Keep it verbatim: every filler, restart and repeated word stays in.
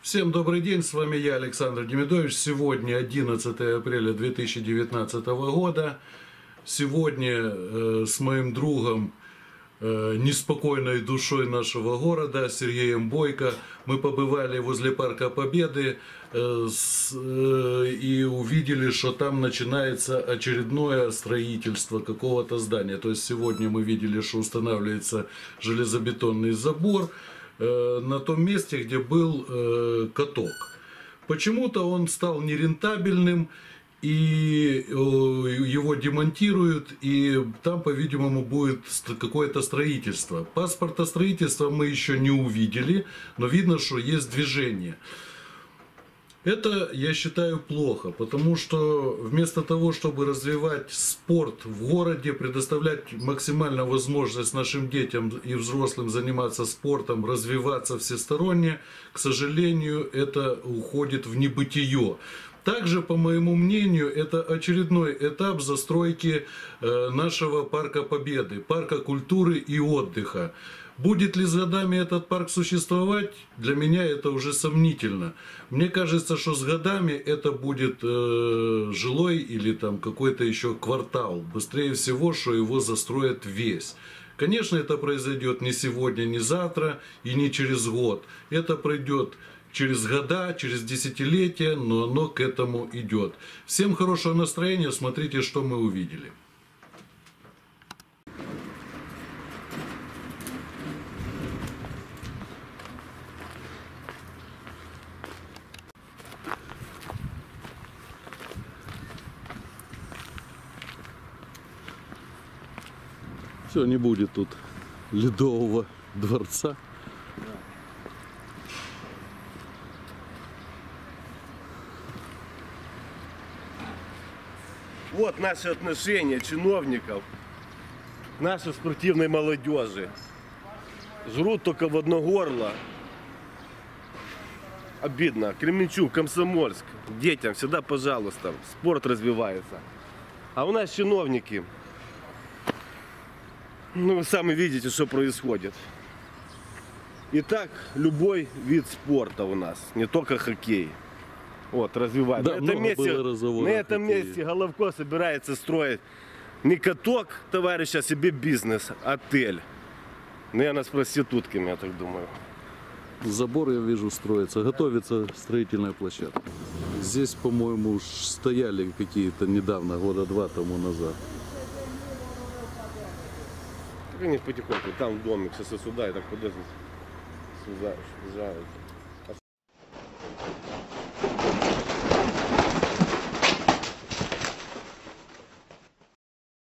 Всем добрый день, с вами я, Александр Демидович. Сегодня одиннадцатое апреля две тысячи девятнадцатого года. Сегодня э, с моим другом, э, неспокойной душой нашего города, Сергеем Бойко, мы побывали возле Парка Победы э, с, э, и увидели, что там начинается очередное строительство какого-то здания. То есть сегодня мы видели, что устанавливается железобетонный забор на том месте, где был э, каток. Почему-то он стал нерентабельным, и э, его демонтируют, и там, по-видимому, будет какое-то строительство. Паспорта строительства мы еще не увидели, но видно, что есть движение. Это, я считаю, плохо, потому что вместо того, чтобы развивать спорт в городе, предоставлять максимальную возможность нашим детям и взрослым заниматься спортом, развиваться всесторонне, к сожалению, это уходит в небытие. Также, по моему мнению, это очередной этап застройки нашего Парка Победы, парка культуры и отдыха. Будет ли с годами этот парк существовать, для меня это уже сомнительно. Мне кажется, что с годами это будет э, жилой или там какой-то еще квартал. Быстрее всего, что его застроят весь. Конечно, это произойдет не сегодня, не завтра и не через год. Это пройдет через года, через десятилетия, но оно к этому идет. Всем хорошего настроения, смотрите, что мы увидели. Все, не будет тут Ледового дворца. Вот наши отношения чиновников к нашей спортивной молодежи. Жрут только в одно горло. Обидно. Кременчуг, Комсомольск. Детям всегда, пожалуйста, спорт развивается. А у нас чиновники... Ну, вы сами видите, что происходит. И так любой вид спорта у нас, не только хоккей. Вот, развивает. Да, на этом, месте, на этом месте Головко собирается строить не каток, товарищ, а себе бизнес, отель. Наверное, с проститутками, я так думаю. Забор, я вижу, строится. Готовится строительная площадка. Здесь, по-моему, стояли какие-то недавно, года два тому назад. Они потихоньку, там домик, сейчас сюда и так подождут. Сюда, сюда.